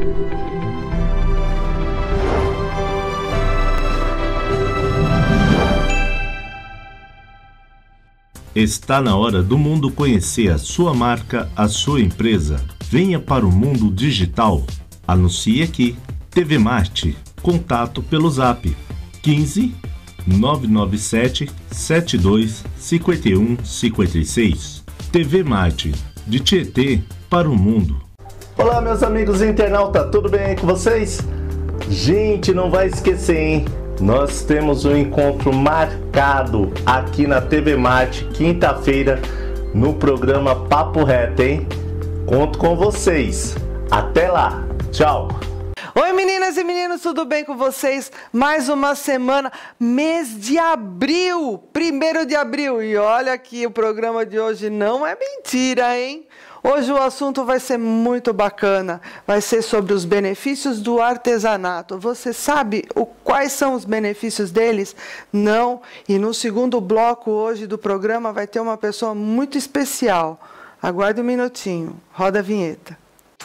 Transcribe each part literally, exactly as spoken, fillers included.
Está na hora do mundo conhecer a sua marca, a sua empresa. Venha para o mundo digital. Anuncie aqui. T V Marte. Contato pelo Zap quinze, nove nove sete, sete dois, cinco um cinco seis. T V Marte. De Tietê para o mundo. Olá, meus amigos internautas, tudo bem aí com vocês? Gente, não vai esquecer, hein? Nós temos um encontro marcado aqui na T V Marte, quinta-feira, no programa Papo Reto, hein? Conto com vocês. Até lá. Tchau. Oi, meninas e meninos, tudo bem com vocês? Mais uma semana, mês de abril, primeiro de abril. E olha que o programa de hoje não é mentira, hein? Hoje o assunto vai ser muito bacana, vai ser sobre os benefícios do artesanato. Você sabe o, quais são os benefícios deles? Não. E no segundo bloco hoje do programa vai ter uma pessoa muito especial. Aguarde um minutinho, roda a vinheta.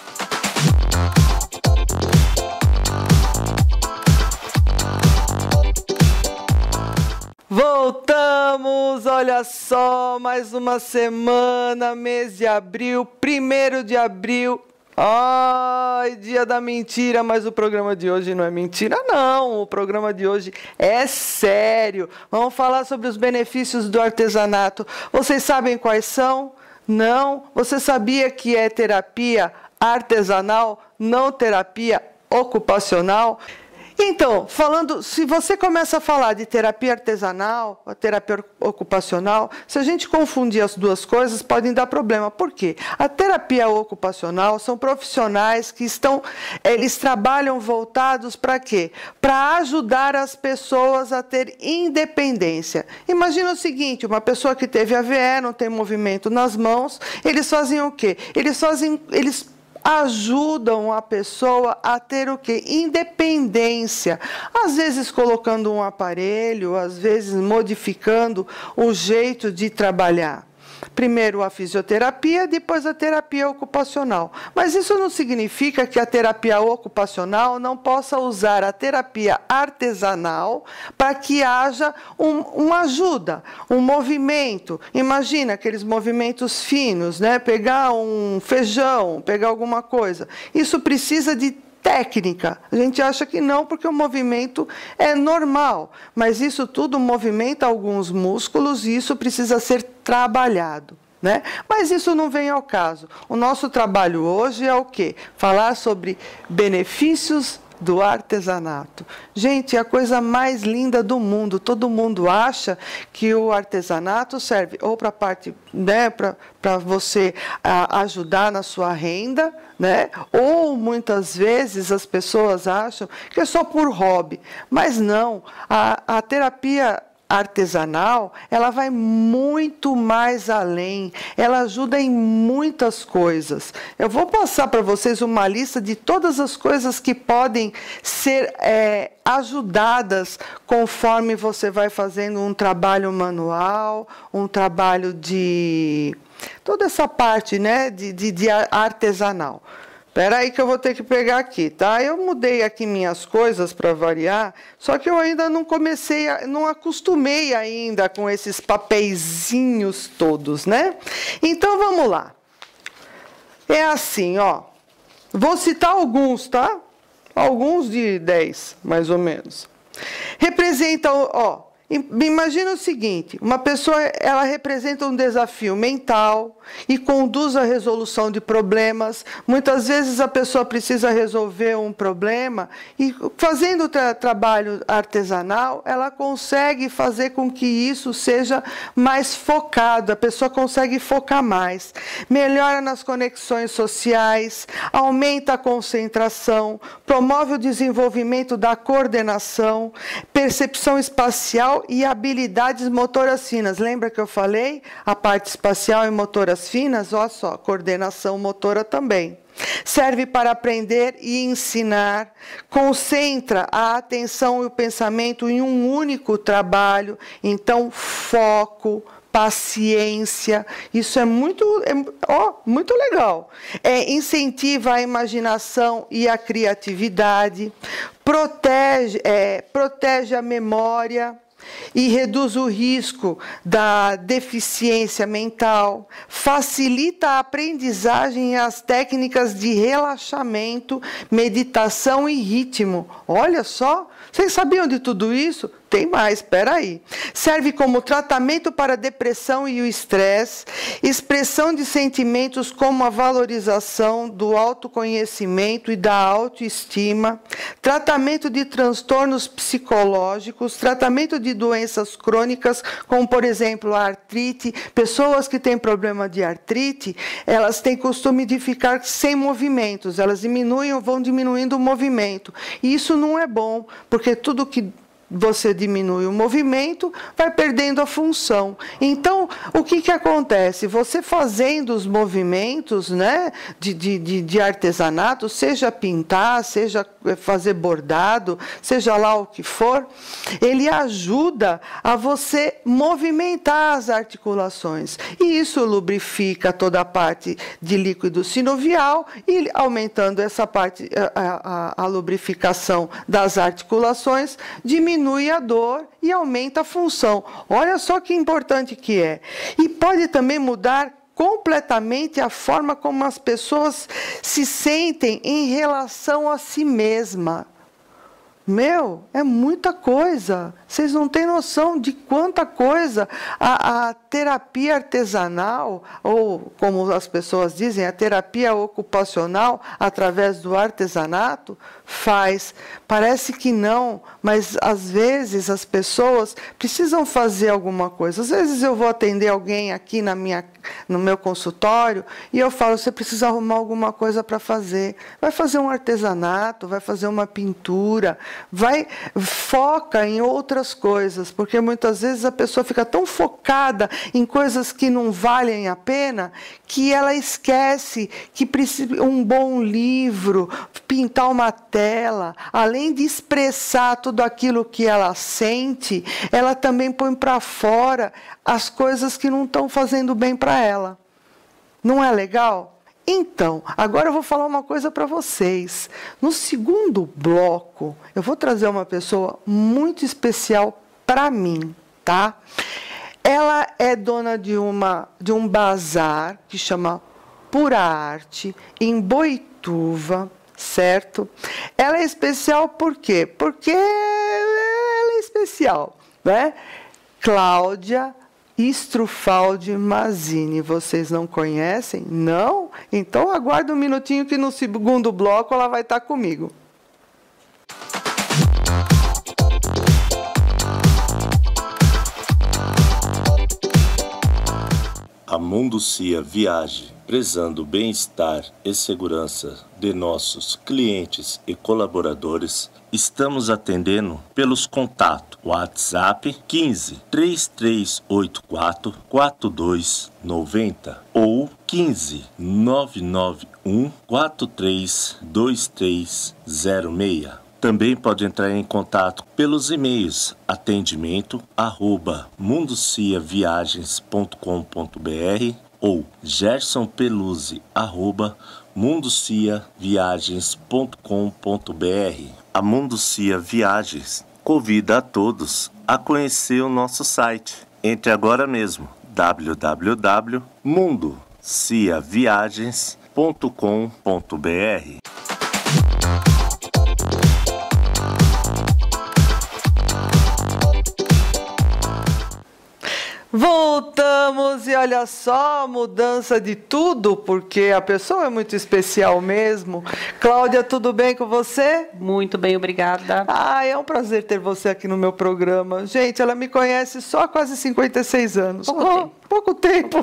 Voltamos, olha só, mais uma semana, mês de abril, primeiro de abril. Ai, dia da mentira, mas o programa de hoje não é mentira, não. O programa de hoje é sério. Vamos falar sobre os benefícios do artesanato. Vocês sabem quais são? Não? Você sabia que é terapia artesanal, não terapia ocupacional? Então, falando, se você começa a falar de terapia artesanal, a terapia ocupacional, se a gente confundir as duas coisas, podem dar problema. Por quê? A terapia ocupacional são profissionais que estão, eles trabalham voltados para quê? Para ajudar as pessoas a ter independência. Imagina o seguinte, uma pessoa que teve A V E, não tem movimento nas mãos, eles fazem o quê? Eles fazem, eles ajudam a pessoa a ter o quê? Independência. Às vezes colocando um aparelho, às vezes modificando o jeito de trabalhar. Primeiro a fisioterapia, depois a terapia ocupacional. Mas isso não significa que a terapia ocupacional não possa usar a terapia artesanal para que haja um, uma ajuda, um movimento. Imagina aqueles movimentos finos, né? Pegar um feijão, pegar alguma coisa. Isso precisa de técnica. A gente acha que não, porque o movimento é normal, mas isso tudo movimenta alguns músculos e isso precisa ser trabalhado, né? Mas isso não vem ao caso. O nosso trabalho hoje é o quê? Falar sobre benefícios do artesanato. Gente, é a coisa mais linda do mundo. Todo mundo acha que o artesanato serve ou para a parte, né, para você a, ajudar na sua renda, né? Ou muitas vezes as pessoas acham que é só por hobby. Mas não, a, a terapia artesanal, ela vai muito mais além, ela ajuda em muitas coisas. Eu vou passar para vocês uma lista de todas as coisas que podem ser é, ajudadas conforme você vai fazendo um trabalho manual, um trabalho de... toda essa parte, né, de, de, de artesanal. Espera aí que eu vou ter que pegar aqui, tá? Eu mudei aqui minhas coisas para variar, só que eu ainda não comecei, a, não acostumei ainda com esses papeizinhos todos, né? Então, vamos lá. É assim, ó. Vou citar alguns, tá? Alguns de dez, mais ou menos. Representa, ó... Imagina o seguinte, uma pessoa, ela representa um desafio mental e conduz à resolução de problemas. Muitas vezes a pessoa precisa resolver um problema e fazendo o tra trabalho artesanal, ela consegue fazer com que isso seja mais focado, a pessoa consegue focar mais. Melhora nas conexões sociais, aumenta a concentração, promove o desenvolvimento da coordenação, percepção espacial e habilidades motoras finas. Lembra que eu falei? A parte espacial e motoras finas, olha só, coordenação motora também. Serve para aprender e ensinar, concentra a atenção e o pensamento em um único trabalho, então foco, paciência. Isso é muito, é, ó, muito legal. É, incentiva a imaginação e a criatividade, protege, é, protege a memória e reduz o risco da deficiência mental, facilita a aprendizagem e as técnicas de relaxamento, meditação e ritmo. Olha só, vocês sabiam de tudo isso? Tem mais, espera aí. Serve como tratamento para a depressão e o estresse, expressão de sentimentos como a valorização do autoconhecimento e da autoestima, tratamento de transtornos psicológicos, tratamento de doenças crônicas, como, por exemplo, a artrite. Pessoas que têm problema de artrite, elas têm costume de ficar sem movimentos, elas diminuem ou vão diminuindo o movimento. E isso não é bom, porque tudo que você diminui o movimento, vai perdendo a função. Então, o que, que acontece? Você fazendo os movimentos, né, de, de, de artesanato, seja pintar, seja fazer bordado, seja lá o que for, ele ajuda a você movimentar as articulações. E isso lubrifica toda a parte de líquido sinovial e aumentando essa parte, a, a, a lubrificação das articulações, diminui diminui a dor e aumenta a função. Olha só que importante que é. E pode também mudar completamente a forma como as pessoas se sentem em relação a si mesma. Meu, é muita coisa. Vocês não têm noção de quanta coisa a, a terapia artesanal, ou como as pessoas dizem, a terapia ocupacional, através do artesanato, faz. Parece que não, mas às vezes as pessoas precisam fazer alguma coisa. Às vezes eu vou atender alguém aqui na minha, no meu consultório e eu falo, você precisa arrumar alguma coisa para fazer. Vai fazer um artesanato, vai fazer uma pintura, vai, foca em outras coisas, porque muitas vezes a pessoa fica tão focada em coisas que não valem a pena, que ela esquece que precisa um bom livro, pintar uma tela, além de expressar tudo aquilo que ela sente, ela também põe para fora as coisas que não estão fazendo bem para ela. Não é legal? Então, agora eu vou falar uma coisa para vocês. No segundo bloco, eu vou trazer uma pessoa muito especial para mim, tá? Ela é dona de, uma, de um bazar que chama Pura Arte, em Boituva, certo? Ela é especial por quê? Porque ela é especial, né? Cláudia Strufaldi Mazzini. Vocês não conhecem? Não? Então aguarda um minutinho que no segundo bloco ela vai estar comigo. A Mundo Cia Viagem, prezando o bem-estar e segurança de nossos clientes e colaboradores, estamos atendendo pelos contatos WhatsApp quinze, três três oito quatro, quatro dois nove zero ou quinze, nove nove um, quatro três dois três zero seis. Também pode entrar em contato pelos e-mails atendimento arroba mundociaviagens ponto com ponto br ou gersonpeluzzi arroba mundociaviagens ponto com ponto br. A Mundo Cia Viagens convida a todos a conhecer o nosso site. Entre agora mesmo, w w w ponto mundo cia viagens ponto com ponto br. Voltamos e olha só, mudança de tudo, porque a pessoa é muito especial mesmo. Cláudia, tudo bem com você? Muito bem, obrigada. Ah, é um prazer ter você aqui no meu programa. Gente, ela me conhece só há quase cinquenta e seis anos. Pouco oh, tempo. Pouco tempo.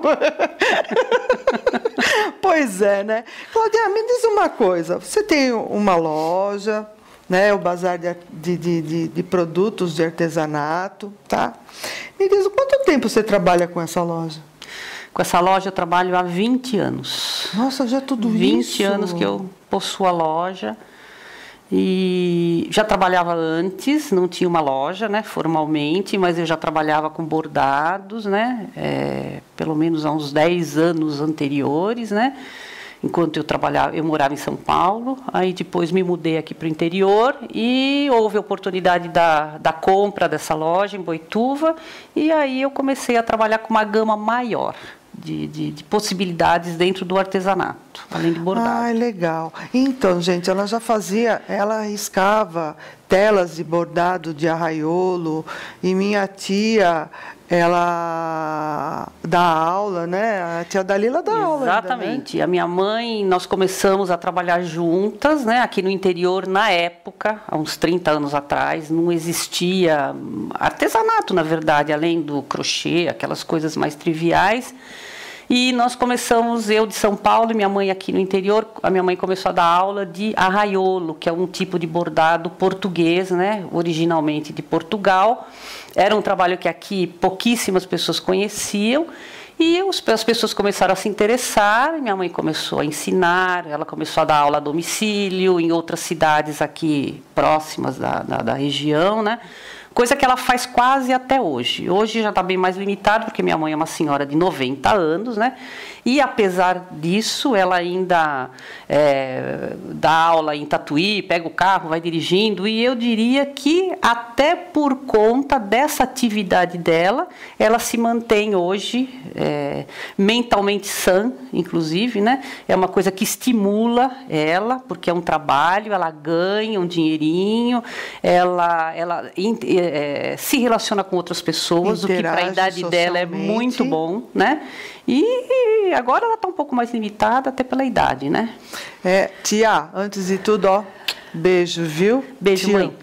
Pois é, né? Cláudia, me diz uma coisa. Você tem uma loja, né, o bazar de, de, de, de produtos de artesanato, tá? Me diz, quanto tempo você trabalha com essa loja? Com essa loja eu trabalho há vinte anos. Nossa, já tudo isso? vinte anos que eu possuo a loja. E já trabalhava antes, não tinha uma loja, né, formalmente, mas eu já trabalhava com bordados, né, é, pelo menos há uns dez anos anteriores, né, enquanto eu trabalhava, eu morava em São Paulo, aí depois me mudei aqui para o interior e houve a oportunidade da, da compra dessa loja em Boituva, e aí eu comecei a trabalhar com uma gama maior De, de, de possibilidades dentro do artesanato, além de bordado. Ah, legal. Então, gente, ela já fazia, ela riscava telas de bordado de arraiolo, e minha tia, ela dá aula, né? A tia Dalila dá aula. Exatamente. Ainda, né? A minha mãe, nós começamos a trabalhar juntas, né? Aqui no interior, na época, há uns trinta anos atrás, não existia artesanato, na verdade, além do crochê, aquelas coisas mais triviais. E nós começamos, eu de São Paulo e minha mãe aqui no interior, a minha mãe começou a dar aula de arraiolo, que é um tipo de bordado português, né, originalmente de Portugal. Era um trabalho que aqui pouquíssimas pessoas conheciam, e os, as pessoas começaram a se interessar, minha mãe começou a ensinar, ela começou a dar aula a domicílio, em outras cidades aqui próximas da, da, da região, né? Coisa que ela faz quase até hoje. Hoje já está bem mais limitado, porque minha mãe é uma senhora de noventa anos, né? E, apesar disso, ela ainda é, dá aula em Tatuí, pega o carro, vai dirigindo. E eu diria que, até por conta dessa atividade dela, ela se mantém hoje é, mentalmente sã, inclusive, né? É uma coisa que estimula ela, porque é um trabalho, ela ganha um dinheirinho, ela... ela É, se relaciona com outras pessoas, interage, o que para a idade dela é muito bom, né? E agora ela está um pouco mais limitada, até pela idade, né? É, tia, antes de tudo, ó, beijo, viu? Beijo, tia. mãe.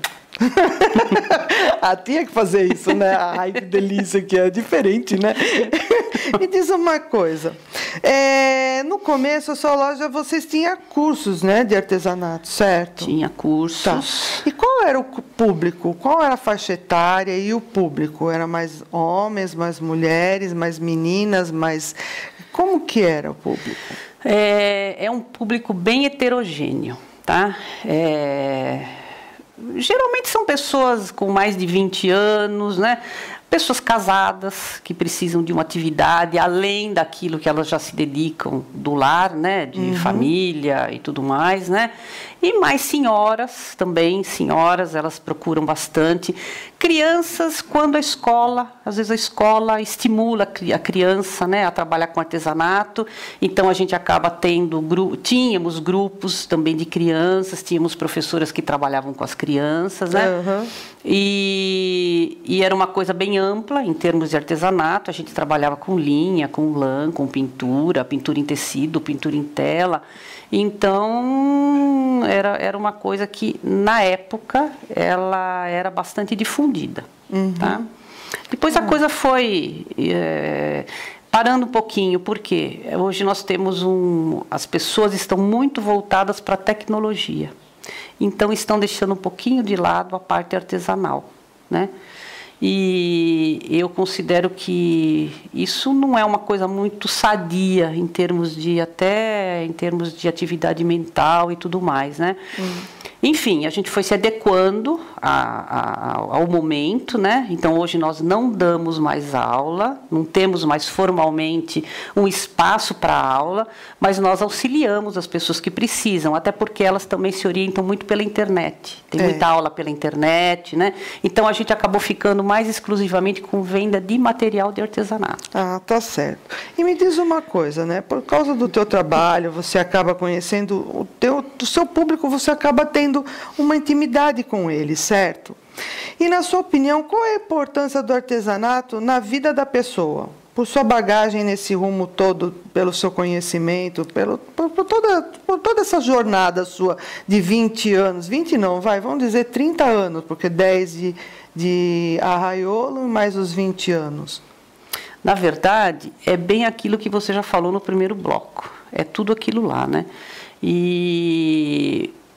Ah, tinha que fazer isso, né? Ai, que delícia, que é diferente, né? Me diz uma coisa. É, no começo, a sua loja, vocês tinham cursos, né, de artesanato, certo? Tinha cursos. Tá. E qual era o público? Qual era a faixa etária e o público? Era mais homens, mais mulheres, mais meninas, mais... Como que era o público? É, é um público bem heterogêneo, tá? É... Geralmente são pessoas com mais de vinte anos, né? Pessoas casadas que precisam de uma atividade além daquilo que elas já se dedicam do lar, né? De uhum. família e tudo mais, né? E mais senhoras também, senhoras, elas procuram bastante. Crianças, quando a escola, às vezes a escola estimula a criança, né, a trabalhar com artesanato, então a gente acaba tendo, gru tínhamos grupos também de crianças, tínhamos professoras que trabalhavam com as crianças, né? Uhum. E, e era uma coisa bem ampla em termos de artesanato, a gente trabalhava com linha, com lã, com pintura, pintura em tecido, pintura em tela. Então, era, era uma coisa que, na época, ela era bastante difundida. Uhum. Tá? Depois a uhum. coisa foi é, parando um pouquinho, porque hoje nós temos um... As pessoas estão muito voltadas para a tecnologia. Então, estão deixando um pouquinho de lado a parte artesanal, né? E eu considero que isso não é uma coisa muito sadia em termos de até em termos de atividade mental e tudo mais, né? Hum. Enfim, a gente foi se adequando a, a, ao momento, né? Então, hoje nós não damos mais aula, não temos mais formalmente um espaço para aula, mas nós auxiliamos as pessoas que precisam, até porque elas também se orientam muito pela internet. Tem é. muita aula pela internet, né? Então, a gente acabou ficando mais exclusivamente com venda de material de artesanato. Ah, tá certo. E me diz uma coisa, né? Por causa do teu trabalho, você acaba conhecendo o teu, o seu público, você acaba tendo uma intimidade com ele, certo? E, na sua opinião, qual é a importância do artesanato na vida da pessoa? Por sua bagagem nesse rumo todo, pelo seu conhecimento, pelo, por, por, toda, por toda essa jornada sua de vinte anos, vinte não, vai, vamos dizer trinta anos, porque dez de, de arraiolo e mais os vinte anos. Na verdade, é bem aquilo que você já falou no primeiro bloco. É tudo aquilo lá, né? E...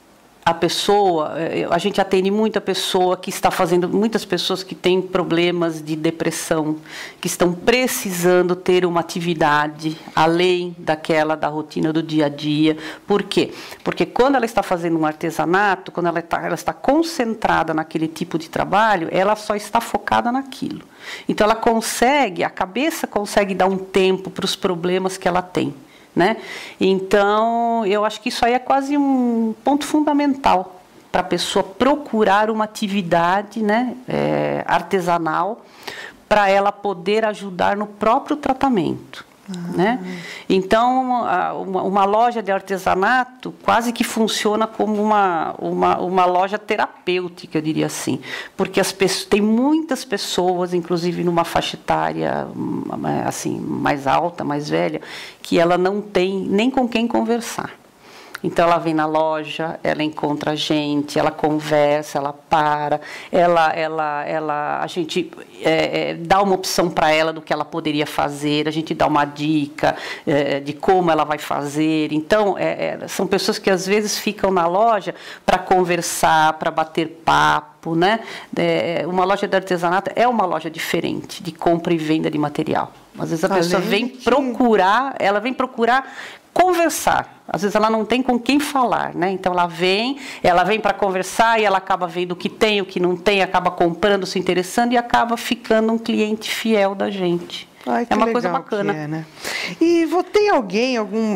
a pessoa, a gente atende muita pessoa que está fazendo, muitas pessoas que têm problemas de depressão, que estão precisando ter uma atividade além daquela da rotina do dia a dia. Por quê? Porque quando ela está fazendo um artesanato, quando ela está, ela está concentrada naquele tipo de trabalho, ela só está focada naquilo. Então ela consegue, a cabeça consegue dar um tempo para os problemas que ela tem, né? Então eu acho que isso aí é quase um ponto fundamental para a pessoa procurar uma atividade, né, é, artesanal, para ela poder ajudar no próprio tratamento. Ah. Né? Então, uma, uma loja de artesanato quase que funciona como uma, uma, uma loja terapêutica, eu diria assim, porque as pessoas, tem muitas pessoas, inclusive numa faixa etária assim, mais alta, mais velha, que ela não tem nem com quem conversar. Então, ela vem na loja, ela encontra a gente, ela conversa, ela para, ela, ela, ela, a gente é, é, dá uma opção para ela do que ela poderia fazer, a gente dá uma dica é, de como ela vai fazer. Então, é, é, são pessoas que às vezes ficam na loja para conversar, para bater papo, né? É, uma loja de artesanato é uma loja diferente de compra e venda de material. Às vezes a Além pessoa vem que... procurar, ela vem procurar conversar. Às vezes ela não tem com quem falar, né? Então ela vem, ela vem para conversar e ela acaba vendo o que tem, o que não tem, acaba comprando, se interessando e acaba ficando um cliente fiel da gente. Ai, que é uma legal coisa bacana. Que é, né? E tem alguém, algum,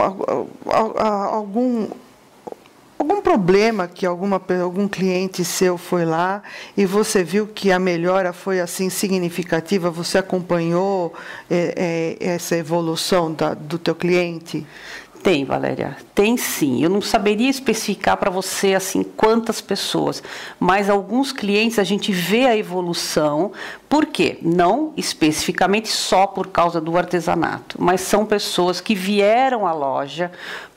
algum, algum problema que alguma, algum cliente seu foi lá e você viu que a melhora foi assim significativa? Você acompanhou é, é, essa evolução da, do teu cliente? Tem, Valéria, tem sim. Eu não saberia especificar para você assim quantas pessoas, mas alguns clientes a gente vê a evolução. Por quê? Não especificamente só por causa do artesanato, mas são pessoas que vieram à loja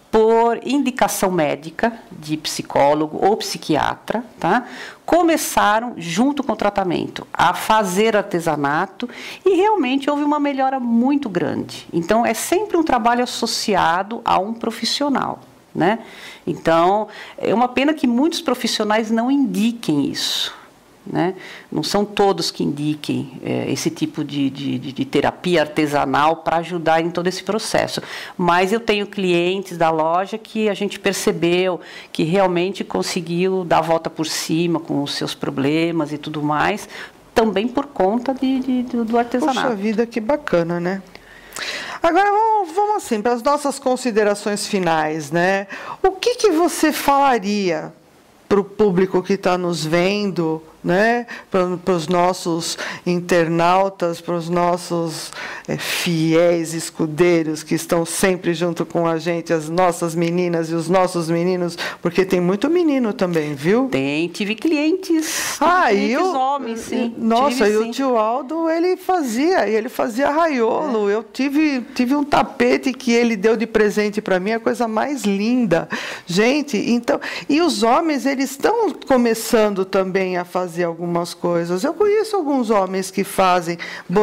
por indicação médica de psicólogo ou psiquiatra, tá? Começaram, junto com o tratamento, a fazer artesanato e realmente houve uma melhora muito grande. Então, é sempre um trabalho associado a um profissional, né? Então, é uma pena que muitos profissionais não indiquem isso, né? Não são todos que indiquem é, esse tipo de, de, de terapia artesanal para ajudar em todo esse processo. Mas eu tenho clientes da loja que a gente percebeu que realmente conseguiu dar a volta por cima com os seus problemas e tudo mais, também por conta de, de, do artesanato. Poxa vida, que bacana, né? Agora, vamos, vamos assim, para as nossas considerações finais, né? O que, que você falaria para o público que está nos vendo, né? Para os nossos internautas, para os nossos é, fiéis escudeiros que estão sempre junto com a gente, as nossas meninas e os nossos meninos, porque tem muito menino também, viu? Tem, tive clientes, ah, clientes eu, homens, sim. Nossa, tive, e sim. o tio Aldo, ele fazia, ele fazia raiolo. É. Eu tive, tive um tapete que ele deu de presente para mim, a coisa mais linda. Gente, então, e os homens, eles estão começando também a fazer algumas coisas. Eu conheço alguns homens que fazem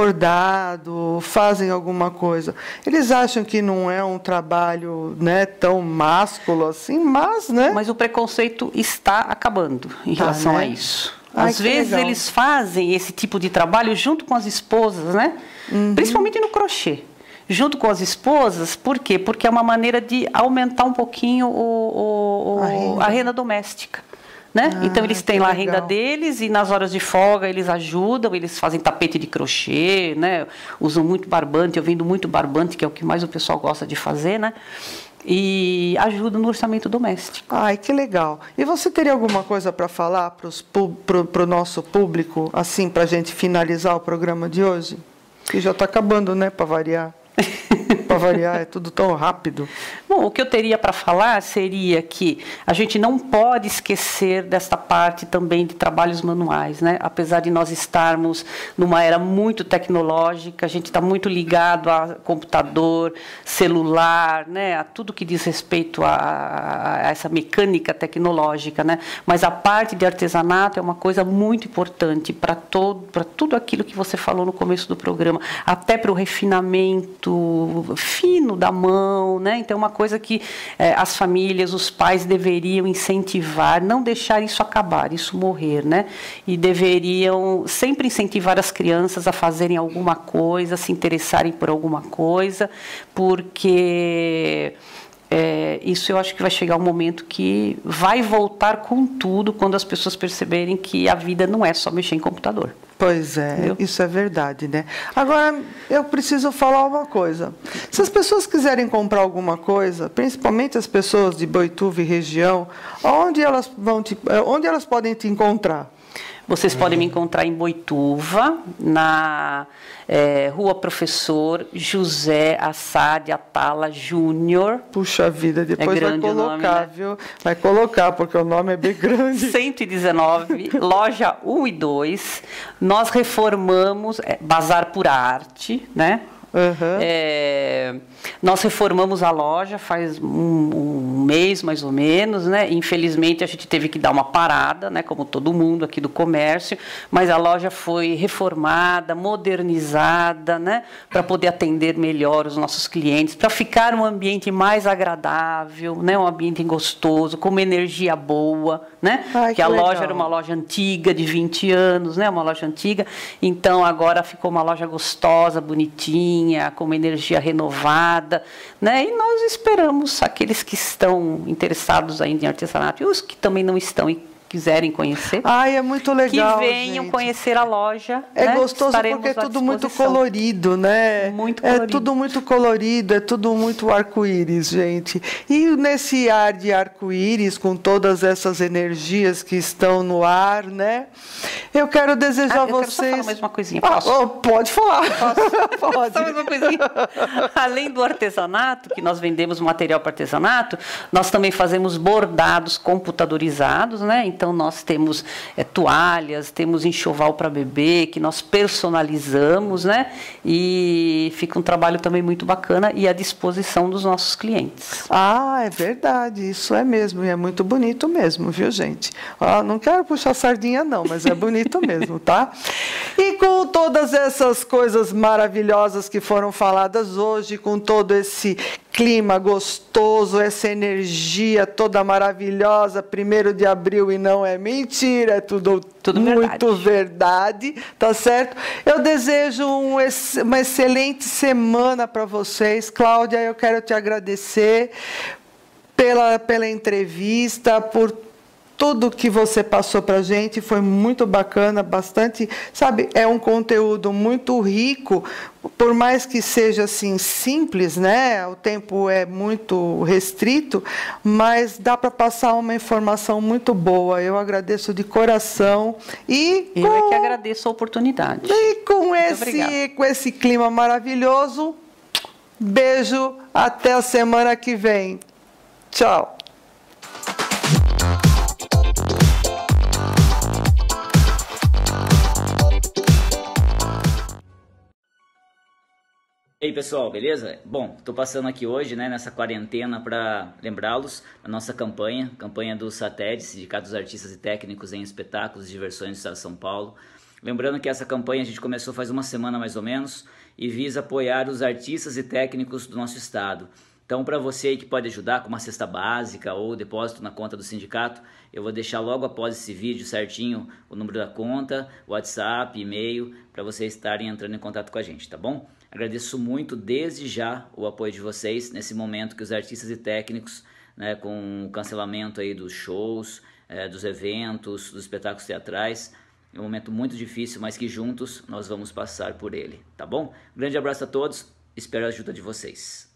bordado, fazem alguma coisa. Eles acham que não é um trabalho, né, tão másculo assim, mas, né? Mas o preconceito está acabando em tá, relação né? a isso. Ai, Às vezes legal. Eles fazem esse tipo de trabalho junto com as esposas, né? Uhum. Principalmente no crochê. Junto com as esposas, por quê? Porque é uma maneira de aumentar um pouquinho o, o, a, renda. a renda doméstica. Né? Ah, então, eles têm lá legal. a renda deles e nas horas de folga eles ajudam, eles fazem tapete de crochê, né? Usam muito barbante, eu vendo muito barbante, que é o que mais o pessoal gosta de fazer, né? E ajudam no orçamento doméstico. Ai, que legal. E você teria alguma coisa para falar para o nosso público, assim, para a gente finalizar o programa de hoje? Que já está acabando, né, para variar. Para variar, é tudo tão rápido. Bom, o que eu teria para falar seria que a gente não pode esquecer desta parte também de trabalhos manuais, né? Apesar de nós estarmos numa era muito tecnológica, a gente está muito ligado a computador, celular, né? A tudo que diz respeito a, a essa mecânica tecnológica, né? Mas a parte de artesanato é uma coisa muito importante para todo, para tudo aquilo que você falou no começo do programa, até para o refinamento fino da mão, né? Então, uma coisa que é, as famílias, os pais deveriam incentivar, não deixar isso acabar, isso morrer, né? E deveriam sempre incentivar as crianças a fazerem alguma coisa, a se interessarem por alguma coisa, porque... É, isso eu acho que vai chegar um momento que vai voltar com tudo quando as pessoas perceberem que a vida não é só mexer em computador. Pois é, entendeu? Isso é verdade, né? Agora, eu preciso falar uma coisa. Se as pessoas quiserem comprar alguma coisa, principalmente as pessoas de Boituva e região, onde elas vão te, onde elas podem te encontrar? Vocês podem me encontrar em Boituva, na é, Rua Professor José Assad Atala Júnior. Puxa vida, depois é vai colocar, nome, né? viu? Vai colocar, porque o nome é bem grande. cento e dezenove, loja um e dois. Nós reformamos, é, Bazar por Arte, né? Uhum. É, nós reformamos a loja faz um, um mês, mais ou menos, né? Infelizmente, a gente teve que dar uma parada, né? Como todo mundo aqui do comércio, mas a loja foi reformada, modernizada, né? Para poder atender melhor os nossos clientes, para ficar um ambiente mais agradável, né? Um ambiente gostoso, com uma energia boa, né? Ai, que a que loja legal. era uma loja antiga, de vinte anos, né? Uma loja antiga, então agora ficou uma loja gostosa, bonitinha, com uma energia renovada, né? E nós esperamos aqueles que estão interessados ainda em artesanato e os que também não estão e quiserem conhecer. Ai, é muito legal, que venham gente. conhecer a loja. É, né? Gostoso Estaremos porque é tudo à muito disposição. colorido, né? Muito colorido. É tudo muito colorido, é tudo muito arco-íris, gente. E nesse ar de arco-íris, com todas essas energias que estão no ar, né? Eu quero desejar ah, a eu vocês... Quero só falar mais uma coisinha, posso? Ah, oh, pode falar. Posso? Pode. Só mais uma coisinha. Além do artesanato, que nós vendemos material para artesanato, nós também fazemos bordados computadorizados, né? Então, nós temos é, toalhas, temos enxoval para bebê, que nós personalizamos, né? E fica um trabalho também muito bacana e à disposição dos nossos clientes. Ah, é verdade, isso é mesmo, e é muito bonito mesmo, viu, gente? Ah, não quero puxar sardinha não, mas é bonito mesmo, tá? E com todas essas coisas maravilhosas que foram faladas hoje, com todo esse clima gostoso, essa energia toda maravilhosa, primeiro de abril e não é mentira, é tudo, tudo muito verdade. verdade, tá certo? Eu desejo um, uma excelente semana para vocês. Cláudia, eu quero te agradecer pela, pela entrevista, por tudo que você passou para a gente, foi muito bacana, bastante, sabe, é um conteúdo muito rico, por mais que seja assim simples, né? O tempo é muito restrito, mas dá para passar uma informação muito boa. Eu agradeço de coração e eu com, é que agradeço a oportunidade. E com esse, com esse clima maravilhoso, beijo, até a semana que vem. Tchau. E aí pessoal, beleza? Bom, estou passando aqui hoje, né, nessa quarentena, para lembrá-los da nossa campanha, campanha do SATED, Sindicato dos Artistas e Técnicos em Espetáculos e Diversões do Estado de São Paulo. Lembrando que essa campanha a gente começou faz uma semana mais ou menos e visa apoiar os artistas e técnicos do nosso estado. Então, para você aí que pode ajudar com uma cesta básica ou depósito na conta do sindicato, eu vou deixar logo após esse vídeo certinho o número da conta, WhatsApp, e-mail, para vocês estarem entrando em contato com a gente, tá bom? Agradeço muito desde já o apoio de vocês nesse momento que os artistas e técnicos, né, com o cancelamento aí dos shows, é, dos eventos, dos espetáculos teatrais, é um momento muito difícil, mas que juntos nós vamos passar por ele, tá bom? Um grande abraço a todos, espero a ajuda de vocês.